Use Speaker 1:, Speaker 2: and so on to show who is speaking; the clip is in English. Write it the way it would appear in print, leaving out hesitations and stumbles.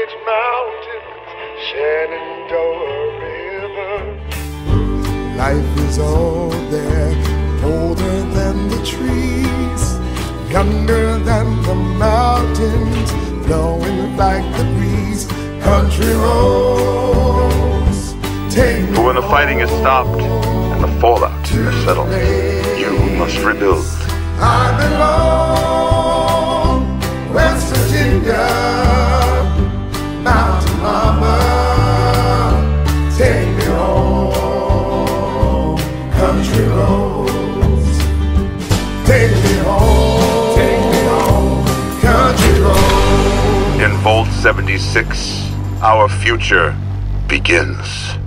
Speaker 1: Appalachian Mountains, Shenandoah River.
Speaker 2: Life is all there, older than the trees, younger than the mountains, blowing like the breeze. Country roads, take me
Speaker 3: But when the fighting is stopped and the fallout is settled, you must rebuild.
Speaker 2: I belong, West Virginia, Mountain Mama, take me home. Country roads, take me home, country roads.
Speaker 3: In Vault 76, our future begins.